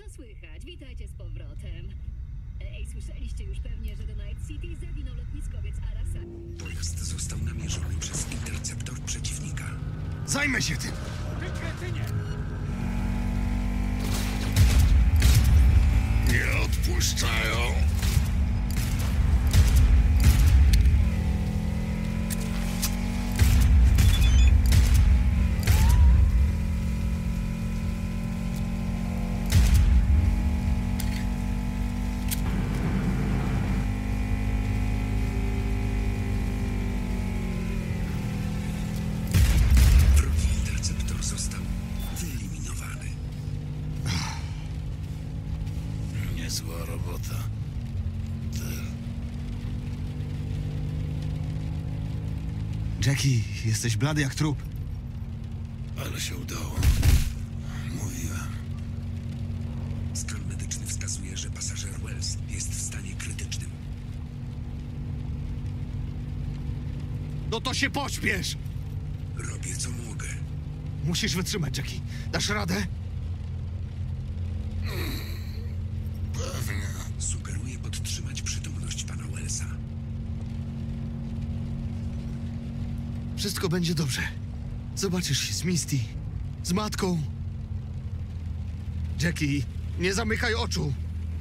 Co słychać? Witajcie z powrotem. Ej, słyszeliście już pewnie, że do Night City zawinął lotniskowiec Arasaki. Pojazd został namierzony przez interceptor przeciwnika. Zajmę się tym! Ty kretynie! Nie odpuszczają! Wrogi interceptor został wyeliminowany. Niezła robota. Jackie, jesteś blady jak trup. Ale się udało. Mówiłem. Skan medyczny wskazuje, że pasażer Wells jest w stanie krytycznym. No to się pośpiesz! Robię co mogę. Musisz wytrzymać, Jackie. Dasz radę? Pewnie. Sugeruję podtrzymać przytomność pana Wellsa. Wszystko będzie dobrze. Zobaczysz się z Misty, z matką. Jackie, nie zamykaj oczu.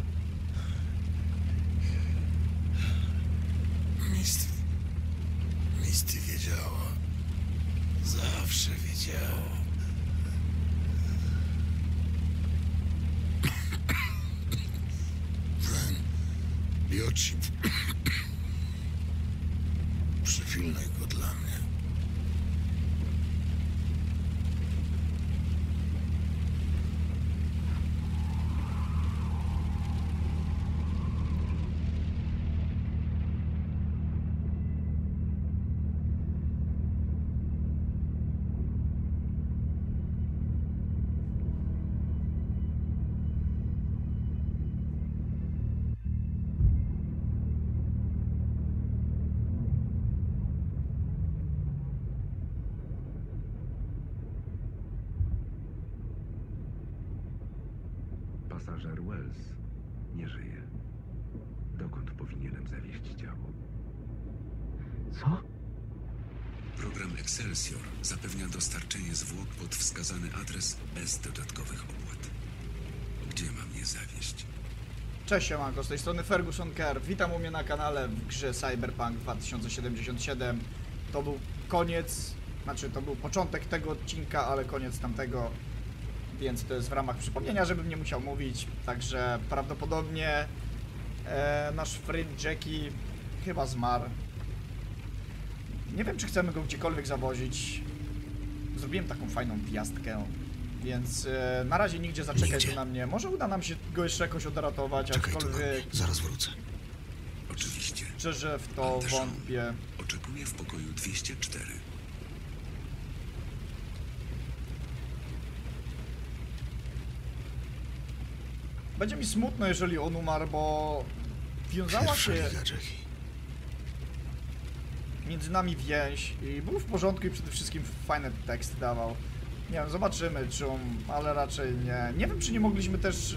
Misty wiedziała. Zawsze wiedziała. Ten biochip. Przypilnuj go dla mnie. Pasażer Wells nie żyje. Dokąd powinienem zawieźć ciało? Co? Program Excelsior zapewnia dostarczenie zwłok pod wskazany adres bez dodatkowych opłat. Gdzie mam je zawieźć? Cześć, siemanko, z tej strony Ferguson Kerr. Witam u mnie na kanale w grze Cyberpunk 2077. To był koniec, znaczy to był początek tego odcinka, ale koniec tamtego, więc to jest w ramach przypomnienia, żebym nie musiał mówić. Także prawdopodobnie nasz friend Jackie chyba zmarł. Nie wiem, czy chcemy go gdziekolwiek zawozić. Zrobiłem taką fajną wjazdkę, więc na razie nigdzie zaczekać tu na mnie. Może uda nam się go jeszcze jakoś odratować, Czekaj tu na mnie. aczkolwiek Zaraz wrócę. Oczywiście. szczerze w to Anderson, wątpię. Oczekuję w pokoju 204. Będzie mi smutno, jeżeli on umarł, bo wiązała Pierwsza się liga, Jackie. między nami więź i był w porządku i przede wszystkim fajne teksty dawał. Nie wiem, zobaczymy, czy on, ale raczej nie. Nie wiem, czy nie mogliśmy też...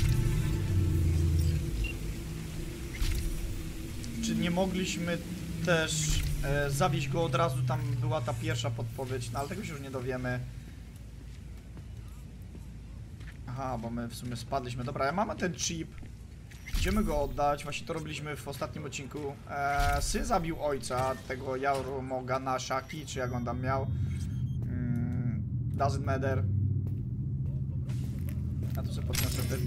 Czy nie mogliśmy też zawieźć go od razu, tam była ta pierwsza podpowiedź, no ale tego się już nie dowiemy. Aha, bo my w sumie spadliśmy. Dobra, ja mamy ten chip. Idziemy go oddać, właśnie to robiliśmy w ostatnim odcinku. Syn zabił ojca, tego Jaromogana Shaki, czy jak on tam miał. Doesn't matter. Ja tu sobie podniosę ten...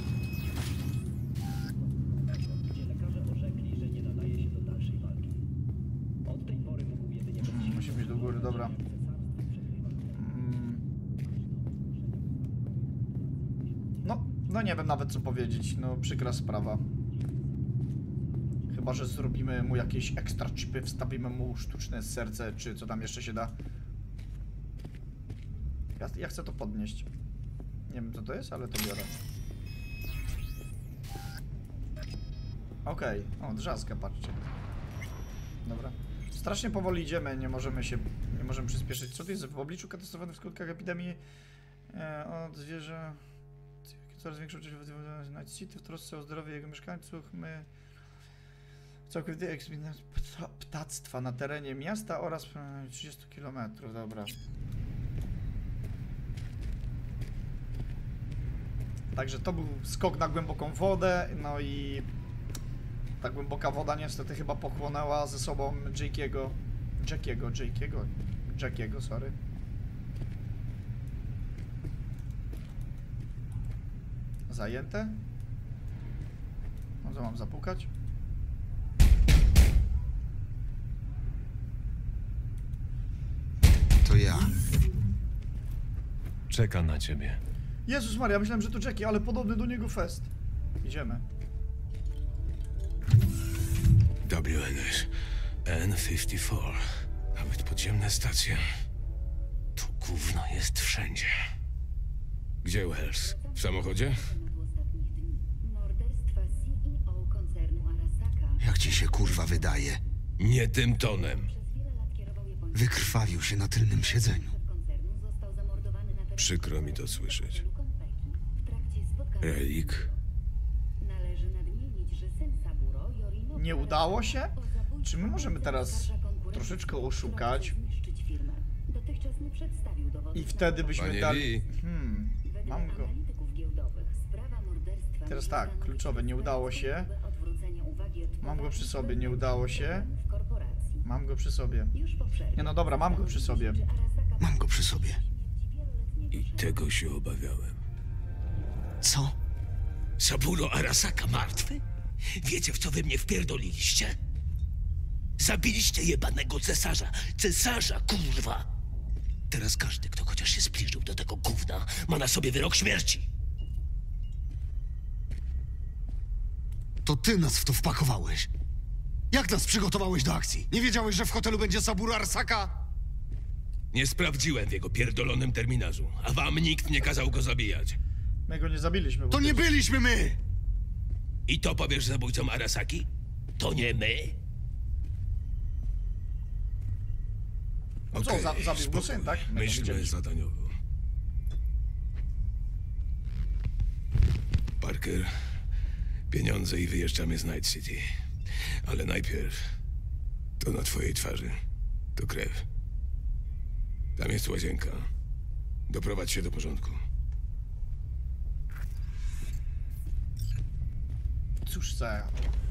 Gdzie lekarze orzekli, że nie nadaje się do dalszej walki. Od tej pory mógł jedynie Musi być do góry, dobra. No nie wiem nawet co powiedzieć, no przykra sprawa. Chyba że zrobimy mu jakieś ekstra chipy, wstawimy mu sztuczne serce, czy co tam jeszcze się da. Ja chcę to podnieść. Nie wiem co to jest, ale to biorę. Okej, o drzazga, patrzcie. Dobra. Strasznie powoli idziemy, nie możemy przyspieszyć. Co to jest w obliczu katastrofy w skutkach epidemii od zwierzę... Coraz większą część Night City w trosce o zdrowie jego mieszkańców. My całkowitej eksploatacji ptactwa na terenie miasta oraz 30 km. Dobra. Także to był skok na głęboką wodę, no i ta głęboka woda niestety chyba pochłonęła ze sobą Jackiego, sorry. Zajęte? No to mam zapukać? To ja. Czeka na ciebie. Jezus Maria, myślałem, że to Jackie, ale podobny do niego fest. Idziemy. WNS N54. Nawet podziemne stacje. To gówno jest wszędzie. Gdzie Wells? W samochodzie? W ostatnich dni morderstwa CEO koncernu Arasaka. Jak ci się kurwa wydaje? Nie tym tonem. Przez wiele lat kierował japońskim Wykrwawił się na tylnym siedzeniu. koncernu, został zamordowany na terenie Przykro mi to słyszeć. hotelu Konpeki. W trakcie spotkania Relik? należy nadmienić, że syn Saburo, Yorinobu, Nie udało się? o zabójstwo Czy my możemy teraz oskarża konkurencję, troszeczkę która oszukać? chce zniszczyć firmę. Dotychczas nie przedstawił dowodów I na wtedy byśmy Panie dali... Lee. Wedle Mam go. analityków giełdowych sprawa morderstwa Teraz może tak, stanowić kluczowe, nie udało się. próbę odwrócenia uwagi od Mam go przy poważnych sobie, nie udało się. problemów korporacji. Mam go przy sobie. Już po przerwie Nie no dobra, mam go przy sobie. czy Arasaka Mam go przy sobie. wieloletniego I tego się obawiałem. Co? Saburo Arasaka martwy? Wiecie, w co wy mnie wpierdoliliście? Zabiliście jebanego cesarza. Cesarza, kurwa! Teraz każdy, kto chociaż się zbliżył do tego gówna, ma na sobie wyrok śmierci. To ty nas w to wpakowałeś. Jak nas przygotowałeś do akcji? Nie wiedziałeś, że w hotelu będzie Saburo Arasaka? Nie sprawdziłem w jego pierdolonym terminarzu, a wam nikt nie kazał go zabijać. My go nie zabiliśmy. bo To nie byliśmy my! I to powiesz zabójcom Arasaki? To nie my? No co, Okej, zabił go spokój. syn, tak? My to Myślmy widzieliśmy. zadaniowo. Parker, pieniądze i wyjeżdżamy z Night City. Ale najpierw to na twojej twarzy. To krew. Tam jest łazienka. Doprowadź się do porządku. Cóż za...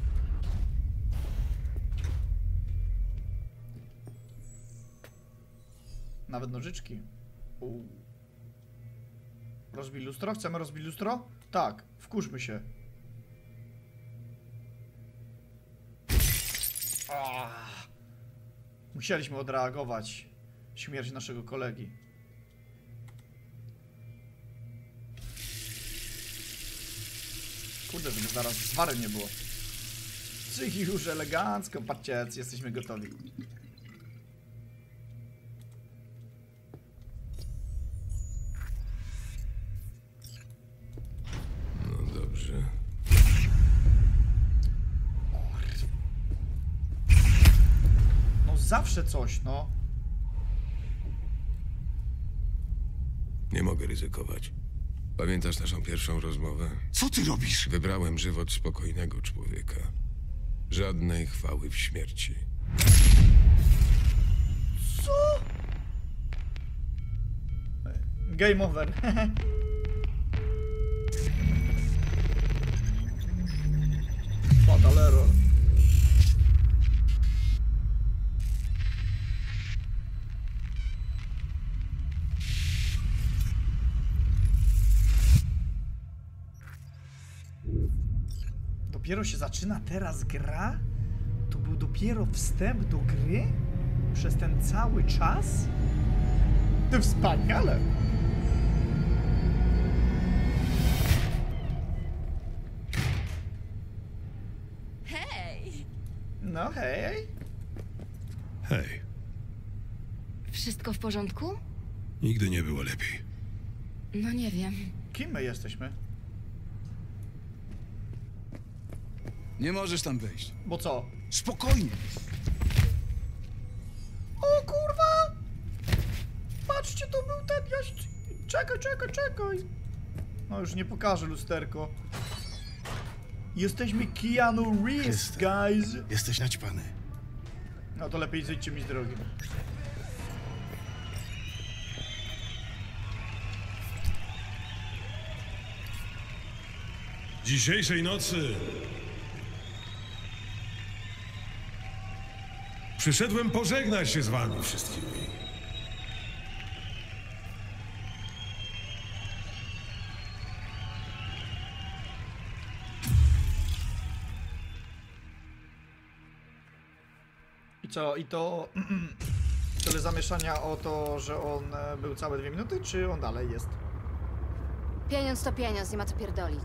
Nawet nożyczki. Rozbij lustro? Chcemy rozbić lustro? Tak, wkurzmy się. Musieliśmy odreagować śmierć naszego kolegi. Kurde, żeby zaraz zwary nie było. Cyk, już elegancko, patrzcie, jesteśmy gotowi. No dobrze. No zawsze coś, no. Nie mogę ryzykować. Pamiętasz naszą pierwszą rozmowę? Co ty robisz? Wybrałem żywot spokojnego człowieka. Żadnej chwały w śmierci. Game over. Fatal error. Dopiero się zaczyna teraz gra? To był dopiero wstęp do gry? Przez ten cały czas? To wspaniale! Hej! No hej! Hej, Wszystko w porządku? nigdy nie było lepiej. No nie wiem. Kim my jesteśmy? Nie możesz tam wejść. Bo co? Spokojnie. O kurwa! Patrzcie, to był ten jaś... Czekaj! No No już nie pokażę lusterko. Jesteśmy Keanu Reeves, guys. Jesteś naćpany. No to lepiej zejdźcie mi z drogi. Dzisiejszej nocy przyszedłem pożegnać się z wami wszystkimi. I co? I to... tyle zamieszania o to, że on był całe 2 minuty, czy on dalej jest? Pieniądz to pieniądz, nie ma co pierdolić.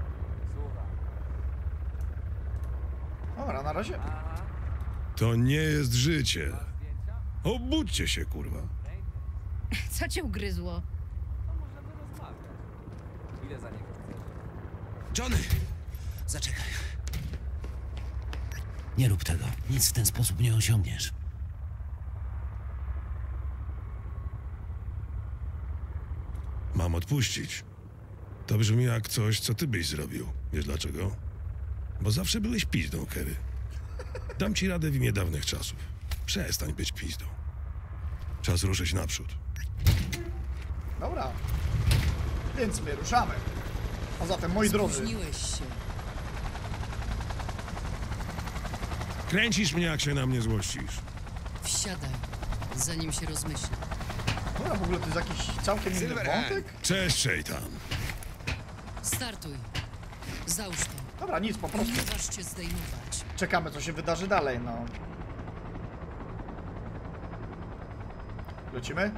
Dobra, na razie. To nie jest życie. Obudźcie się, kurwa. Co cię ugryzło? Johnny! Zaczekaj. Nie rób tego. Nic w ten sposób nie osiągniesz. Mam odpuścić. To brzmi jak coś, co ty byś zrobił. Wiesz dlaczego? Bo zawsze byłeś pizdą, Kerry. Dam ci radę w imię dawnych czasów. Przestań być pizdą. Czas ruszyć naprzód. Dobra. Więc my ruszamy. A zatem, moi drodzy... Spóźniłeś się. Kręcisz mnie, jak się na mnie złościsz. Wsiadaj, zanim się rozmyślę. Dobra, w ogóle to jest jakiś całkiem inny wątek? Cześć, szejtan. Startuj. Załóż to. Dobra, nic, po prostu. Nie waż cię zdejmować. Czekamy, co się wydarzy dalej, no. Lecimy?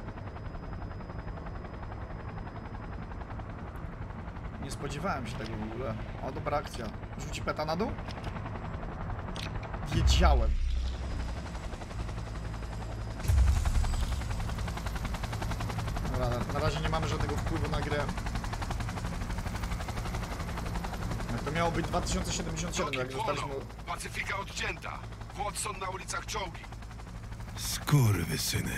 Nie spodziewałem się tego w ogóle. O, dobra akcja. Rzuci peta na dół? Wiedziałem. Dobra, na razie nie mamy żadnego wpływu na grę. To miało być 2077, jak zostaliśmy... Pacyfika odcięta. Watson na ulicach czołgi. Skurwysyny.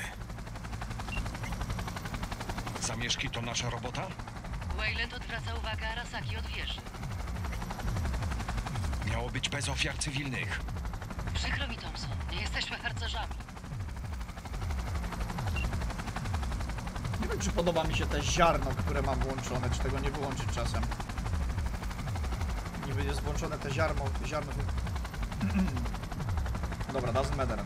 Zamieszki to nasza robota? Wayland odwraca uwagę Arasaki od wieży. Miało być bez ofiar cywilnych. Przykro mi, Thompson. Nie jesteśmy harcerzami. Nie wiem, czy podoba mi się te ziarno, które mam włączone, czy tego nie wyłączyć czasem. Niby jest włączone te ziarno... Dobra, doesn't matter.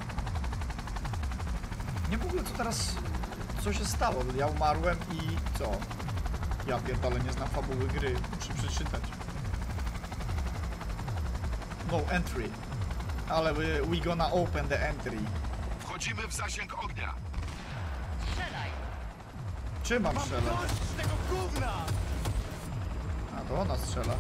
Nie w ogóle co teraz... Co się stało? Ja umarłem i co? Ja pierdolę, nie znam fabuły gry. Muszę przeczytać. No entry. Ale we gonna open the entry. Wchodzimy w zasięg ognia. Strzelaj! Czym mam strzelać? A to ona strzela.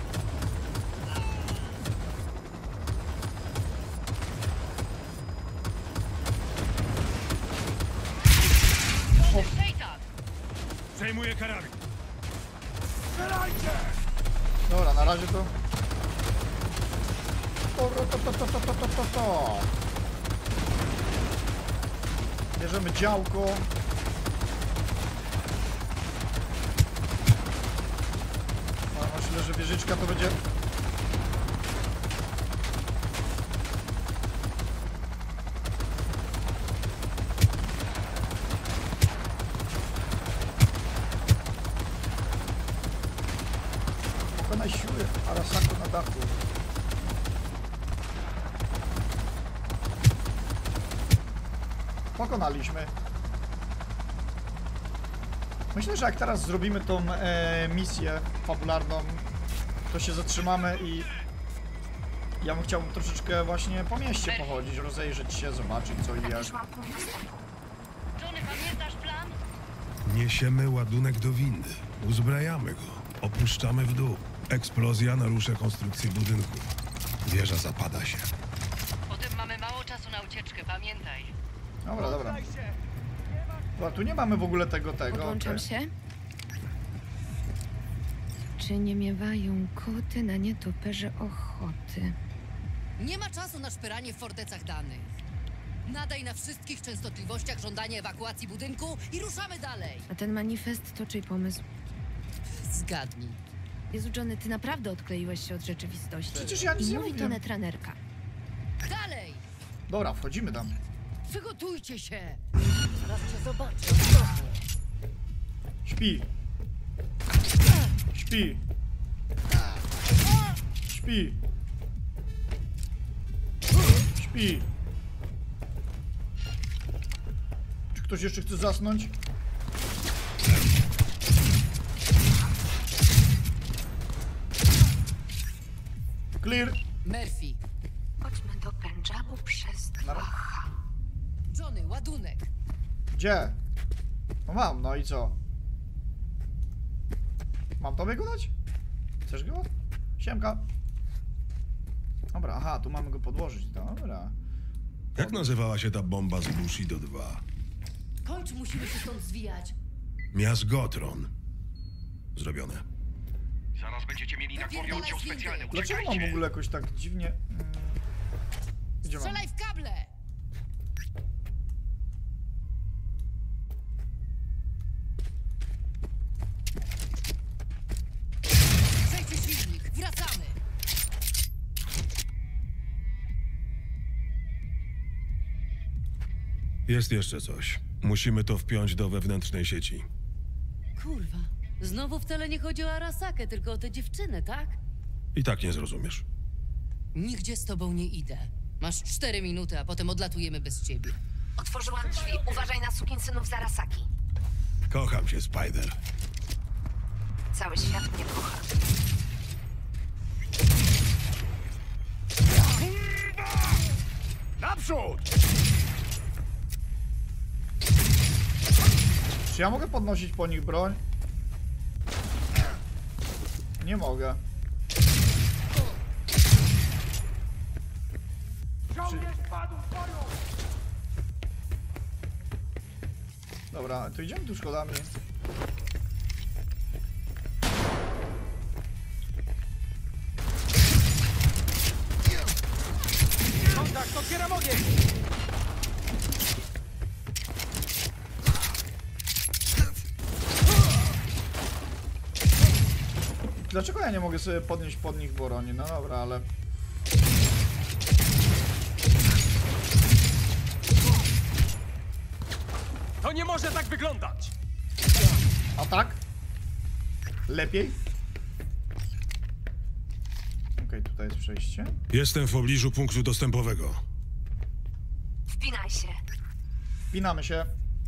Przejmuję karabin. Dobra, na razie to... Bierzemy działko. No, myślę, że wieżyczka to będzie... Pokonaj siły Arasaku na dachu. Pokonaliśmy. Myślę, że jak teraz zrobimy tą misję fabularną, to się zatrzymamy i ja bym chciał troszeczkę właśnie po mieście pochodzić, rozejrzeć się, zobaczyć co i jak. Johnny, pamiętasz plan? Niesiemy ładunek do windy. Uzbrajamy go. Opuszczamy w dół. Eksplozja narusza konstrukcję budynku. Wieża zapada się. Potem mamy mało czasu na ucieczkę, pamiętaj. Dobra, dobra. Bo tu nie mamy w ogóle tego. Podłączam się. Czy nie miewają koty na nietoperze ochoty? Nie ma czasu na szperanie w fortecach danych. Nadaj na wszystkich częstotliwościach żądanie ewakuacji budynku i ruszamy dalej. A ten manifest to czyj pomysł? Zgadnij. Jezu, Johnny, ty naprawdę odkleiłeś się od rzeczywistości. Przecież ja nic I nie mówi to mówię. netranerka. Dalej! Dobra, wchodzimy tam. Przygotujcie się! Zaraz cię zobaczę. Śpi. Śpi. Śpi. Śpi. Czy ktoś jeszcze chce zasnąć? Clear. Murphy. Chodźmy do Pendżabu przez 2H. Johnny, ładunek. Gdzie? No mam, no i co? Mam tobie go dać? Chcesz go? Siemka. Dobra, aha, tu mamy go podłożyć, dobra. Jak nazywała się ta bomba z Bushido 2? Kończ, musimy się stąd zwijać. Miazgotron. Zrobione. Zaraz będziecie mieli na głowie oddział specjalny. Dlaczego mam w ogóle jakoś tak dziwnie... Gdzie mam? Strzelaj w kable! Przejdźcie silnik, wracamy! Jest jeszcze coś. Musimy to wpiąć do wewnętrznej sieci. Kurwa, znowu wcale nie chodzi o Arasakę, tylko o tę dziewczynę, tak? I tak nie zrozumiesz. Nigdzie z tobą nie idę. Masz 4 minuty, a potem odlatujemy bez ciebie. Otworzyłam drzwi. Uważaj na sukinsynów z Arasaki. Kocham cię, Spider. Cały świat mnie kocha. Naprzód! Czy ja mogę podnosić po nich broń? Nie mogę. Żołnierz padł w boju! Dobra, to idziemy tu schodami. Kontakt, otwieram ogień! Dlaczego ja nie mogę sobie podnieść pod nich broni? No dobra, ale... To nie może tak wyglądać! A tak? Lepiej? Okej, tutaj jest przejście. Jestem w pobliżu punktu dostępowego. Wpinaj się. Wpinamy się.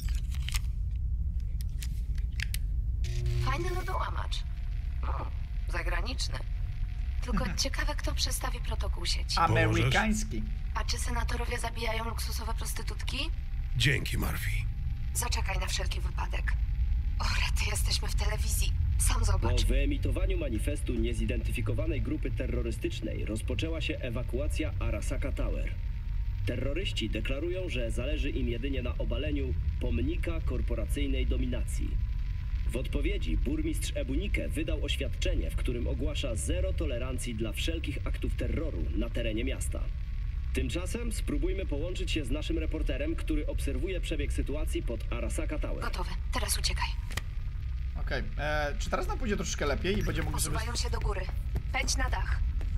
Fajny lodołamacz. O, zagraniczny. Tylko ciekawe, kto przestawi protokół sieci. Amerykański. A czy senatorowie zabijają luksusowe prostytutki? Dzięki, Murphy. Zaczekaj na wszelki wypadek. O, rety, jesteśmy w telewizji. Sam zobacz. Po wyemitowaniu manifestu niezidentyfikowanej grupy terrorystycznej rozpoczęła się ewakuacja Arasaka Tower. Terroryści deklarują, że zależy im jedynie na obaleniu pomnika korporacyjnej dominacji. W odpowiedzi burmistrz Ebunike wydał oświadczenie, w którym ogłasza zero tolerancji dla wszelkich aktów terroru na terenie miasta. Tymczasem spróbujmy połączyć się z naszym reporterem, który obserwuje przebieg sytuacji pod Arasaka Tower. Gotowe. Teraz uciekaj. Okej, czy teraz nam pójdzie troszkę lepiej i będziemy mogli sobie... Posuwają się do góry. Pędź na dach.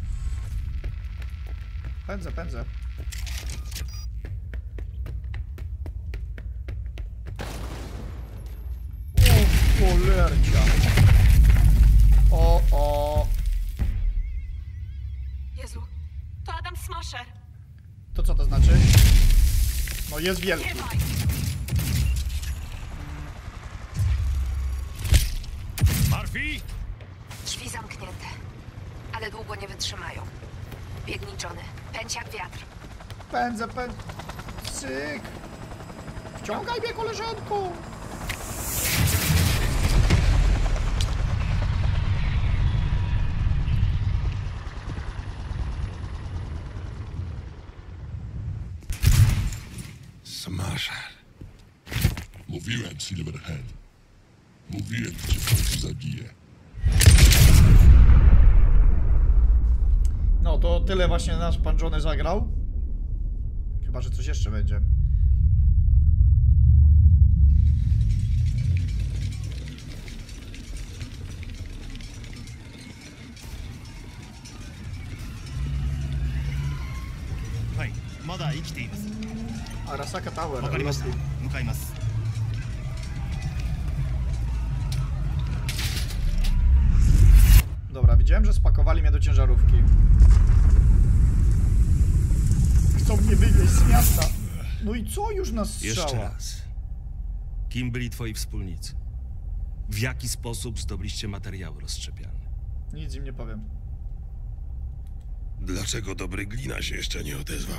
Pędzę, pędzę. O, cholercia. O. Jezu, to Adam Smasher. To co to znaczy? No jest wielki. Murphy? Drzwi zamknięte. Ale długo nie wytrzymają. Biegnij, Johnny. Pędź jak wiatr. Pędzę. Cyk. Wciągaj mnie, koleżanku. Smasher. Mówiłem, Silverhead. Mówiłem, że cię w końcu zabiję. No to tyle właśnie nasz pan Johnny zagrał. Chyba, że coś jeszcze będzie. まだ生きています。 Arasaka Tower. わかりました。向かいます。 Dobra, widziałem, że spakowali mnie do ciężarówki. Chcą mnie wywieźć z miasta. No i co już nas strzała? Jeszcze raz. Kim byli twoi wspólnicy? W jaki sposób zdobyliście materiały rozszczepialne? Nic im nie powiem. Dlaczego dobry Glina się jeszcze nie odezwał?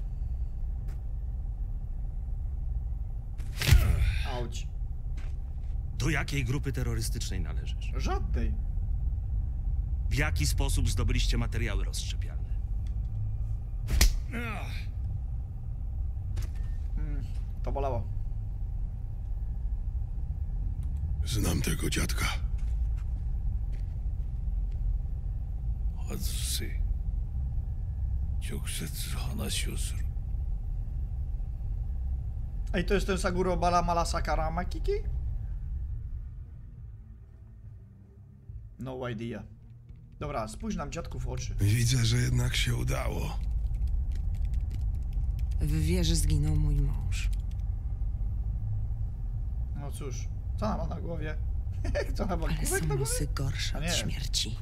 Auć. Do jakiej grupy terrorystycznej należysz? Żadnej. W jaki sposób zdobyliście materiały rozszczepialne? To bolało. Znam tego dziadka. 外せ。直接話をする。 Ej, to jest ten Saguro Balamala Sakara Makiki? No idea. Dobra, spójrz nam dziadku w oczy. Widzę, że jednak się udało. W wieży zginął mój mąż. No cóż, co ona ma na głowie? Co ona ma Ale główek są na głowie? losy gorsze A nie. od śmierci.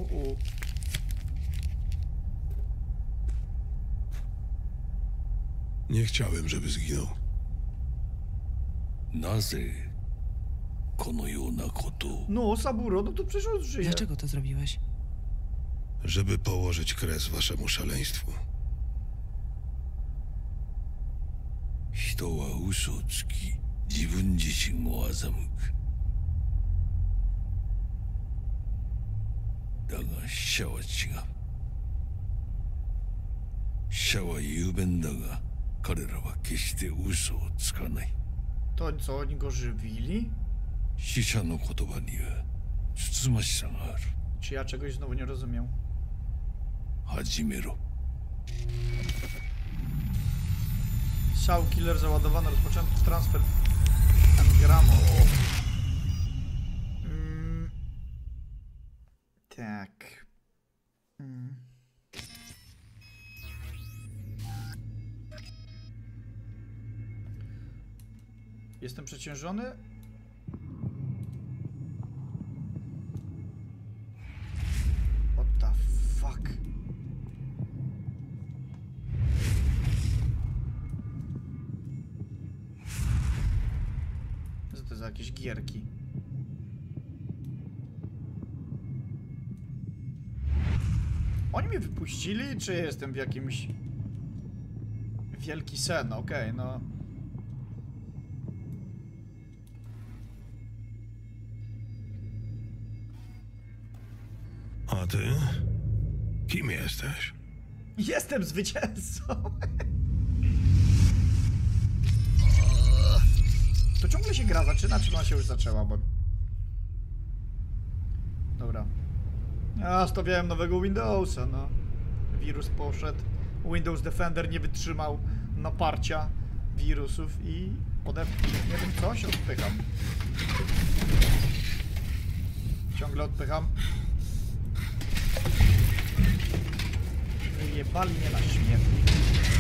Nie chciałem, żeby zginął. なぜこのようなことを No, Saburo, no to przecież on żyje. Dlaczego to zrobiłeś? Żeby położyć kres waszemu szaleństwu. 人は嘘をつき自分自身を欺く。だが死者は違う。死者は雄弁だが彼らは決して嘘をつかない。 To co, oni go żywili? 死者の言葉にはつつましさがある。 Czy ja czegoś znowu nie rozumiem? 始めろ。 Strzał killer załadowany, rozpoczęty transfer engramo. Tak. Jestem przeciążony? What the fuck? Co to za jakieś gierki? Oni mnie wypuścili, czy jestem w jakimś... Wielki sen, okej, no... A ty? Kim jesteś? Jestem zwycięzcą! To ciągle się gra zaczyna, czy ona się już zaczęła, bo... Dobra. Ja stawiałem nowego Windowsa, no. Wirus poszedł. Windows Defender nie wytrzymał naparcia wirusów i nie wiem co, się odpycham. Ciągle odpycham. Wyjebali mnie na śmierć.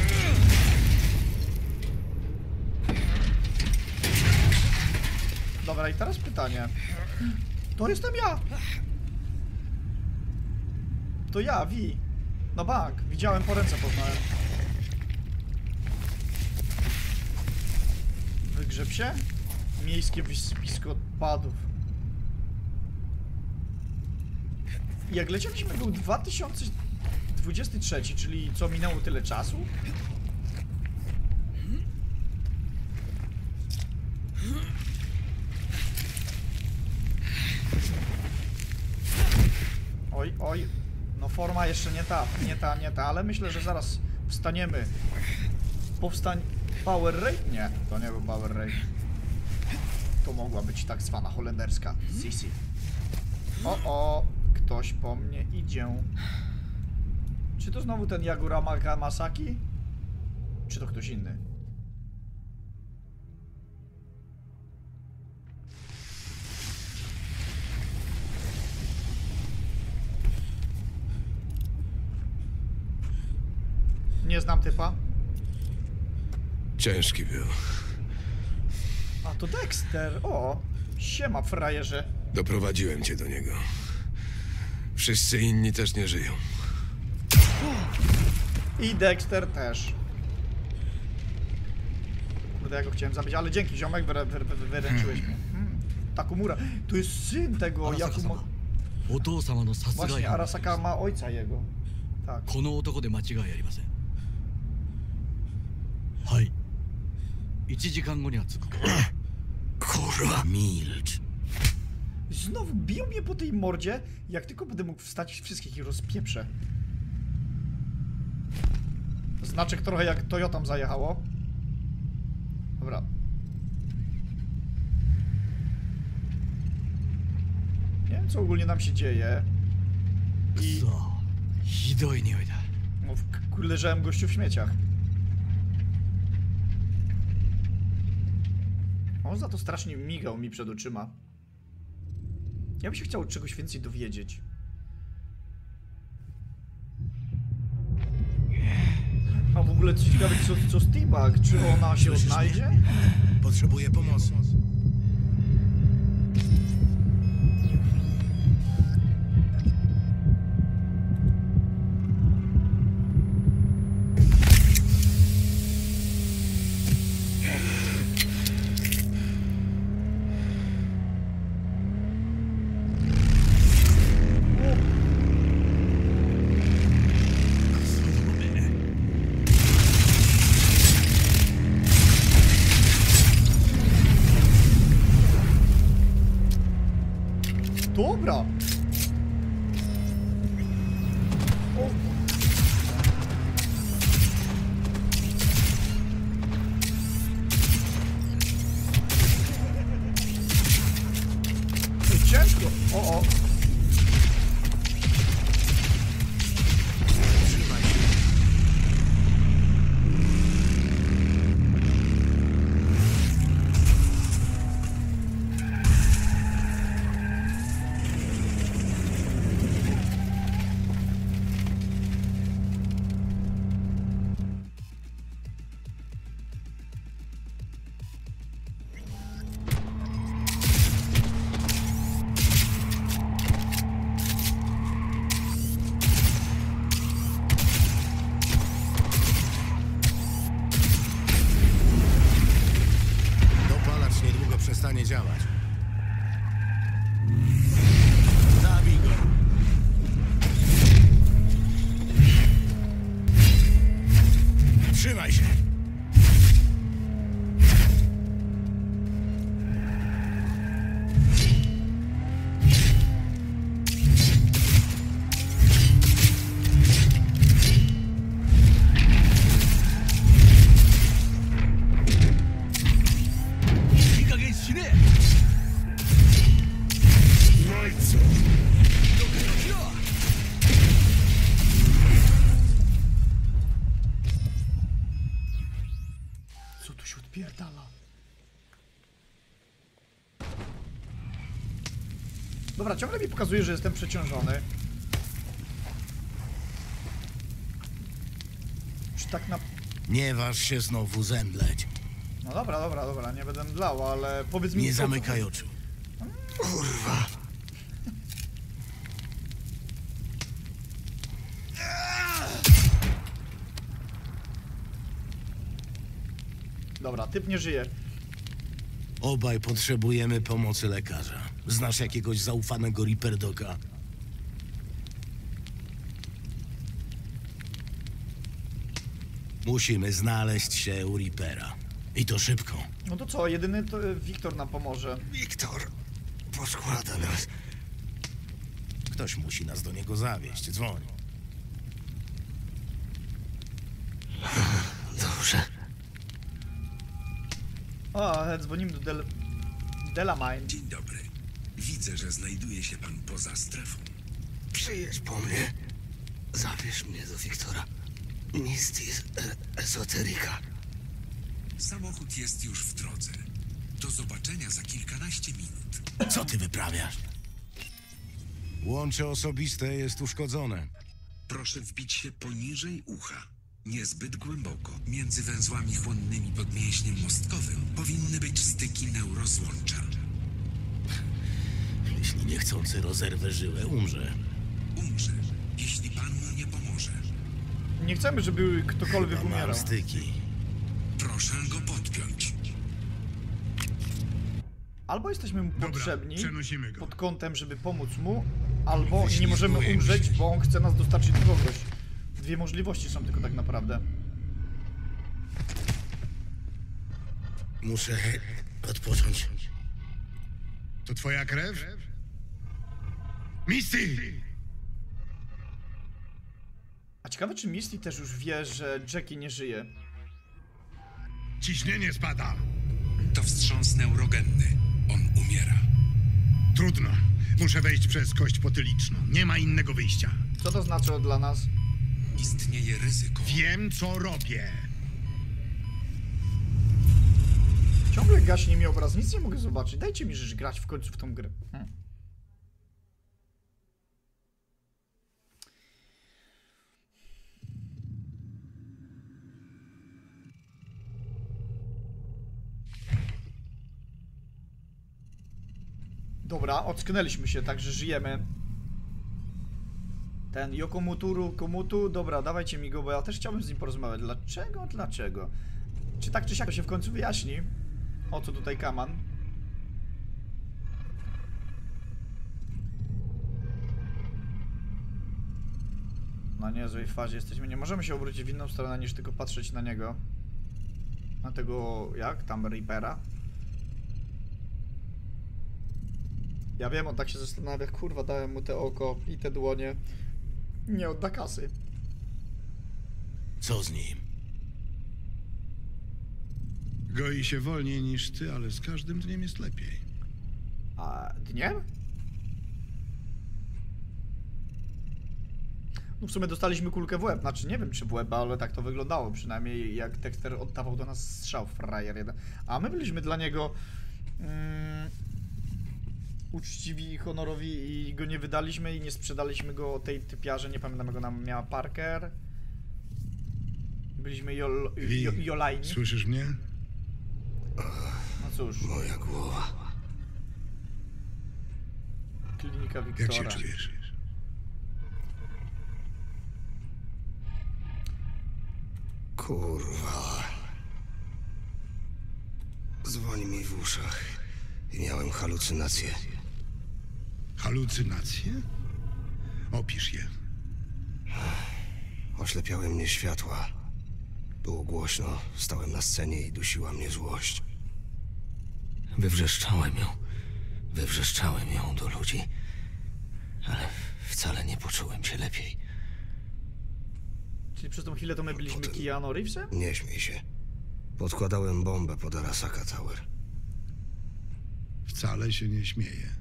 Dobra, i teraz pytanie. To jestem ja! To ja, Vi. No bank, widziałem po ręce, poznałem. Wygrzeb się? Miejskie wysypisko odpadów. Jak lecieliśmy, był 2023, czyli co, minęło tyle czasu? Oj, oj. No forma jeszcze nie ta, ale myślę, że zaraz wstaniemy. Powstań... Power Raid? Nie, to nie był Power Raid. To mogła być tak zwana holenderska Sisi. O, ktoś po mnie idzie. Czy to znowu ten Yagurama Masaki? Czy to ktoś inny? Nie znam typa. Ciężki był. A to Dexter. O, siema frajerze. Doprowadziłem cię do niego. Wszyscy inni też nie żyją. I Dexter też. Kurde, ja go chciałem zabić, ale dzięki, ziomek, wyręczyłeś mnie. Takumura. To jest syn tego Yakuma. Właśnie, Arasaka ma ojca jego. Tak. Kurwa, milcz. Znowu biją mnie po tej mordzie. Jak tylko będę mógł wstać, wszystkich ich rozpieprzę. Znaczek trochę jak Toyotam zajechało. Dobra. Nie wiem, co ogólnie nam się dzieje. I... No, leżałem gościu w śmieciach. On za to strasznie migał mi przed oczyma. Ja bym się chciał czegoś więcej dowiedzieć. A w ogóle coś ciekawe, co z T-Bag? Czy ona się odnajdzie? Potrzebuję pomocy. Dobra. O. Ciężko. O. Przestanie działać. Zabij go. Trzymaj się. Co tu się odpierdala? Dobra, ciągle mi pokazuje, że jestem przeciążony. Czy tak na... Nie waż się znowu zemdleć. No dobra, nie będę mdlał, ale powiedz mi... Nie zamykaj oczu. Kurwa. Dobra, typ nie żyje. Obaj potrzebujemy pomocy lekarza. Znasz jakiegoś zaufanego Reaper Doga? Musimy znaleźć się u Reapera. I to szybko. No to co, jedyny to Wiktor nam pomoże. Wiktor poskłada nas. Ktoś musi nas do niego zawieźć. Dzwoń. Dobrze. O, dzwonimy do Delamine. Dzień dobry. Widzę, że znajduje się pan poza strefą. Przyjedź po mnie. Zabierz mnie do Wiktora. Mistis Esoteryka. Samochód jest już w drodze. Do zobaczenia za kilkanaście minut. Co ty wyprawiasz? Łącze osobiste jest uszkodzone. Proszę wbić się poniżej ucha. Niezbyt głęboko, między węzłami chłonnymi pod mięśniem mostkowym, powinny być styki neurozłącza. Jeśli niechcący rozerwę żyłę, umrze. Umrze, jeśli pan mu nie pomoże. Nie chcemy, żeby ktokolwiek Chyba mam umierał. styki. Proszę go podpiąć. Albo jesteśmy mu potrzebni przenosimy go. pod kątem, żeby pomóc mu, albo nie możemy umrzeć, bo on chce nas dostarczyć do kogoś. Dwie możliwości są tylko tak naprawdę. Muszę odpocząć. To twoja krew? Misty! A ciekawe, czy Misty też już wie, że Jackie nie żyje. Ciśnienie spada. To wstrząs neurogenny. On umiera. Trudno. Muszę wejść przez kość potyliczną. Nie ma innego wyjścia. Co to znaczy dla nas? Istnieje ryzyko. Wiem, co robię. Ciągle gaśnie mi obraz, nic nie mogę zobaczyć. Dajcie mi rzecz grać w końcu w tą grę. Dobra, ocknęliśmy się, także żyjemy. Ten Komutu, dobra, dawajcie mi go, bo ja też chciałbym z nim porozmawiać. Dlaczego? Czy tak czy siak to się w końcu wyjaśni? O co tutaj kaman? Na niezłej fazie jesteśmy. Nie możemy się obrócić w inną stronę niż tylko patrzeć na niego. Na tego, jak? Tam Reapera. Ja wiem, on tak się zastanawia, kurwa, dałem mu te oko i te dłonie. Nie odda kasy. Co z nim? Goi się wolniej niż ty, ale z każdym dniem jest lepiej. A dniem? No w sumie dostaliśmy kulkę w łeb, znaczy nie wiem czy w łeb, ale tak to wyglądało, przynajmniej jak Dexter oddawał do nas strzał, frajer jeden. A my byliśmy dla niego uczciwi i honorowi i go nie wydaliśmy i nie sprzedaliśmy go tej typiarze, nie pamiętam jak ona miała, Parker. Byliśmy jolajni. Słyszysz mnie? No cóż. Moja głowa. Klinika Wiktora. Jak się czujesz? Kurwa. Dzwoni mi w uszach i miałem halucynacje. Halucynacje? Opisz je. Oślepiały mnie światła. Było głośno, stałem na scenie i dusiła mnie złość. Wywrzeszczałem ją do ludzi, ale wcale nie poczułem się lepiej. Czyli przez tą chwilę to my byliśmy Keanu Reevesem? Nie śmiej się. Podkładałem bombę pod Arasaka Tower. Wcale się nie śmieję.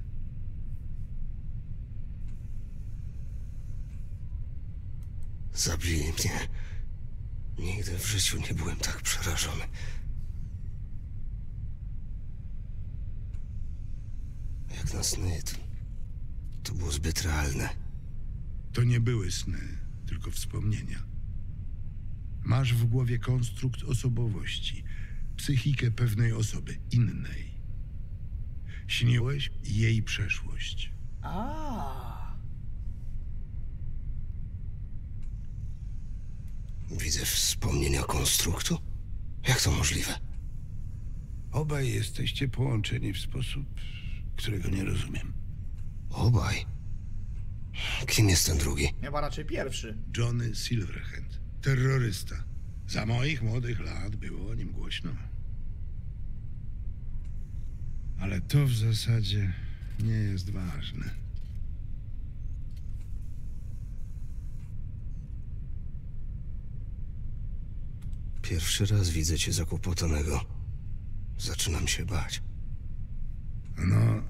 Zabili mnie. Nigdy w życiu nie byłem tak przerażony. Jak na sny, to było zbyt realne. To nie były sny, tylko wspomnienia. Masz w głowie konstrukt osobowości, psychikę pewnej osoby, innej. Śniłeś jej przeszłość. Widzę wspomnienia konstruktu? Jak to możliwe? Obaj jesteście połączeni w sposób, którego nie rozumiem. Obaj? Kim jest ten drugi? Chyba raczej pierwszy. Johnny Silverhand, terrorysta. Za moich młodych lat było o nim głośno. Ale to w zasadzie nie jest ważne. Pierwszy raz widzę cię zakłopotanego. Zaczynam się bać. No,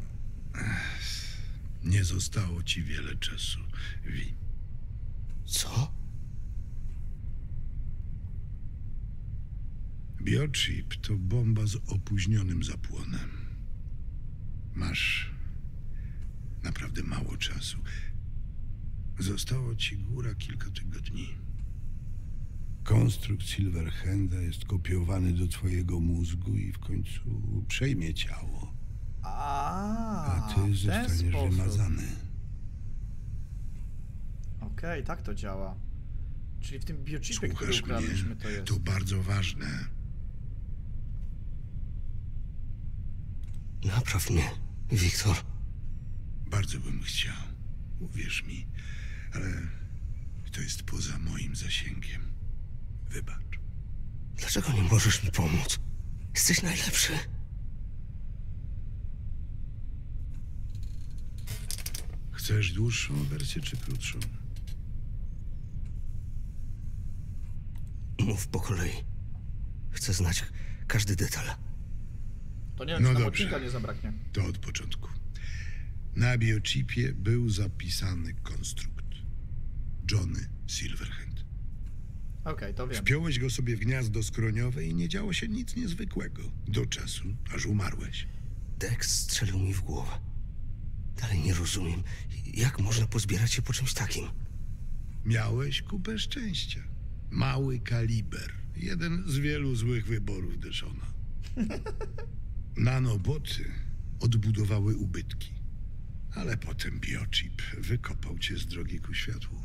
nie zostało ci wiele czasu, Vi. Co? Biochip to bomba z opóźnionym zapłonem. Masz naprawdę mało czasu. Zostało ci góra kilka tygodni. Konstrukt Silverhanda jest kopiowany do twojego mózgu i w końcu przejmie ciało. A ty zostaniesz wymazany. Okej, tak to działa. Czyli w tym biochipie, który Słuchasz ukradliśmy, mnie? to jest. To bardzo ważne. Napraw mnie, Wiktor. Bardzo bym chciał. Uwierz mi, ale to jest poza moim zasięgiem. Wybacz. Dlaczego nie możesz mi pomóc? Jesteś najlepszy. Chcesz dłuższą wersję czy krótszą? Mów po kolei. Chcę znać każdy detal. To nie wiem, czy nam odcinka nie zabraknie. To od początku. Na biochipie był zapisany konstrukt. Johnny Silverhand. Okej, to wiem. Wpiąłeś go sobie w gniazdo skroniowe i nie działo się nic niezwykłego. Do czasu, aż umarłeś. Dex strzelił mi w głowę. Dalej nie rozumiem, jak można pozbierać się po czymś takim. Miałeś kupę szczęścia. Mały kaliber. Jeden z wielu złych wyborów Deshona. Nanoboty odbudowały ubytki. Ale potem biochip wykopał cię z drogi ku światłu.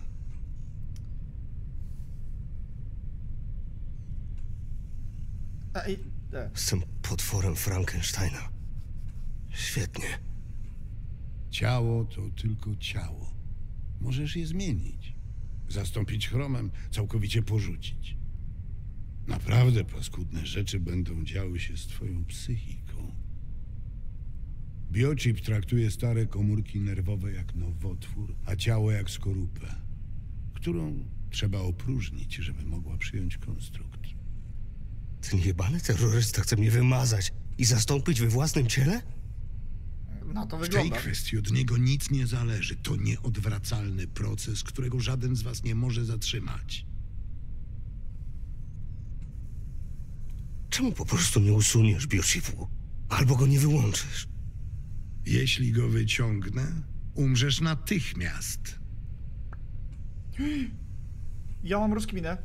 Jestem potworem Frankensteina. Świetnie. Ciało to tylko ciało. Możesz je zmienić. Zastąpić chromem, całkowicie porzucić. Naprawdę paskudne rzeczy będą działy się z twoją psychiką. Biochip traktuje stare komórki nerwowe jak nowotwór, a ciało jak skorupę, którą trzeba opróżnić, żeby mogła przyjąć konstrukt. Ten jebany terrorysta chce mnie wymazać i zastąpić we własnym ciele? No to W tej wygląda. kwestii od niego nic nie zależy. To nieodwracalny proces, którego żaden z was nie może zatrzymać. Czemu po prostu nie usuniesz biochipu? Albo go nie wyłączysz? Jeśli go wyciągnę, umrzesz natychmiast. Ja mam rozkminę.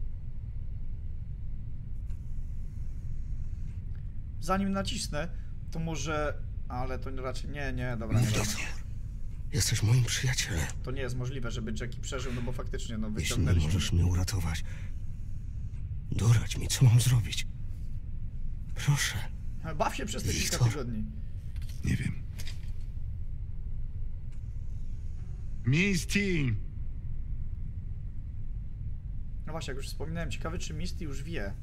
Zanim nacisnę, to może... Ale to raczej... Nie, dobra. Nie dobra. Jesteś moim przyjacielem. To nie jest możliwe, żeby Jackie przeżył, no bo faktycznie, no Jeśli nie wyciągnęliśmy. możesz mnie uratować, doradź mi, co mam zrobić. Proszę. Baw się przez te kilka Wiktor. tygodni. Nie wiem. Misty! No właśnie, jak już wspominałem, ciekawe, czy Misty już wie.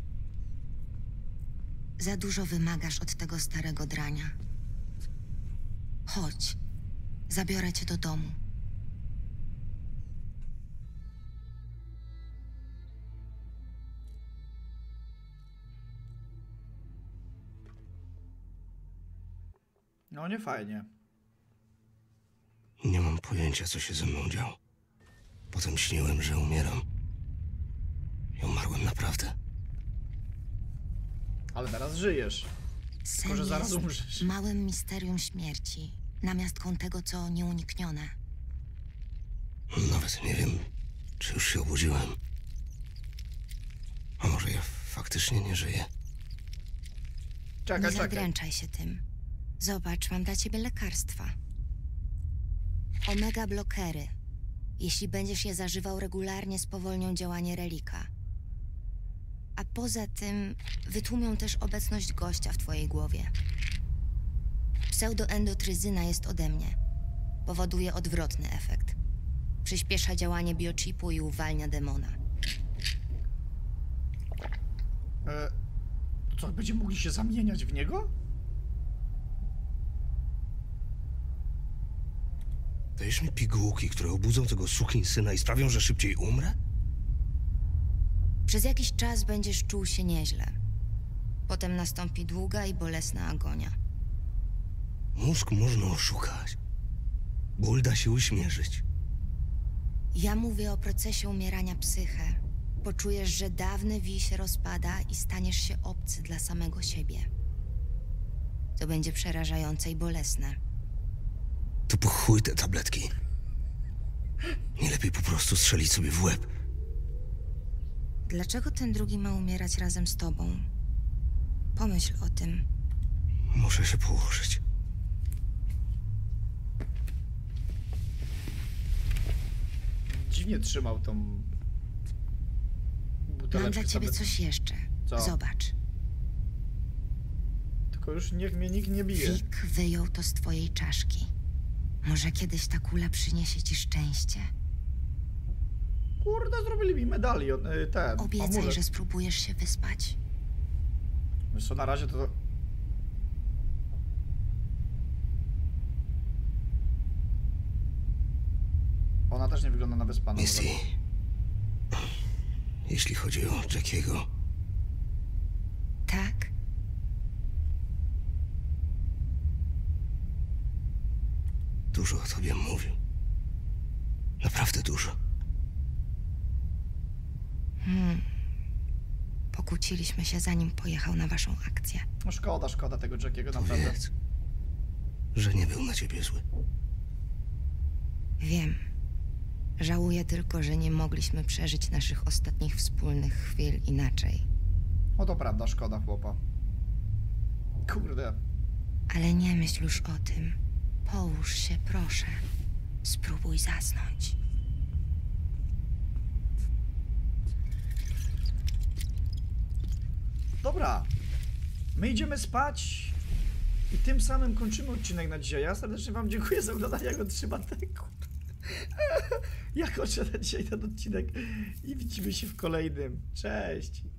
Za dużo wymagasz od tego starego drania. Chodź. Zabiorę cię do domu. No nie fajnie. Nie mam pojęcia, co się ze mną działo. Potem śniłem, że umieram. I umarłem naprawdę. Ale teraz żyjesz. Tylko, że Sen zaraz jest umrzesz. małym misterium śmierci, namiastką tego, co nieuniknione. Nawet nie wiem, czy już się obudziłem. A może ja faktycznie nie żyję? Nie zadręczaj się tym. Zobacz, mam dla ciebie lekarstwa. Omega blokery. Jeśli będziesz je zażywał regularnie, spowolnią działanie relika. A poza tym wytłumią też obecność gościa w twojej głowie. Pseudoendotryzyna jest ode mnie. Powoduje odwrotny efekt. Przyspiesza działanie biochipu i uwalnia demona. To co, będziemy mogli się zamieniać w niego? Dajesz mi pigułki, które obudzą tego sukinsyna i sprawią, że szybciej umrę? Przez jakiś czas będziesz czuł się nieźle. Potem nastąpi długa i bolesna agonia. Mózg można oszukać. Ból da się uśmierzyć. Ja mówię o procesie umierania psyche. Poczujesz, że dawny wij się rozpada i staniesz się obcy dla samego siebie. To będzie przerażające i bolesne. To po chuj te tabletki. Nie lepiej po prostu strzelić sobie w łeb. Dlaczego ten drugi ma umierać razem z tobą? Pomyśl o tym. Muszę się położyć. Dziwnie trzymał tą buteleczkę. Mam dla ciebie sobie. coś jeszcze. Co? Zobacz. Tylko już niech mnie nikt nie bije. Vic wyjął to z twojej czaszki. Może kiedyś ta kula przyniesie ci szczęście. Kurde, zrobili mi medalion, ten Obiecaj, amulet. że spróbujesz się wyspać. Wiesz co, na razie to... Ona też nie wygląda na wyspaną. Misty, jeśli chodzi o Jackiego, Tak? dużo o tobie mówił. Naprawdę dużo. Pokłóciliśmy się, zanim pojechał na waszą akcję. No szkoda tego Jackiego, naprawdę. Powiedz, że nie był na ciebie zły. Wiem. Żałuję tylko, że nie mogliśmy przeżyć naszych ostatnich wspólnych chwil inaczej. No to prawda, szkoda chłopa. Kurde. Ale nie myśl już o tym. Połóż się, proszę. Spróbuj zasnąć. Dobra. My idziemy spać. I tym samym kończymy odcinek na dzisiaj. Ja serdecznie wam dziękuję za oglądanie, jak on trzyma ten kurde. Ja kończę na dzisiaj ten odcinek. I widzimy się w kolejnym. Cześć.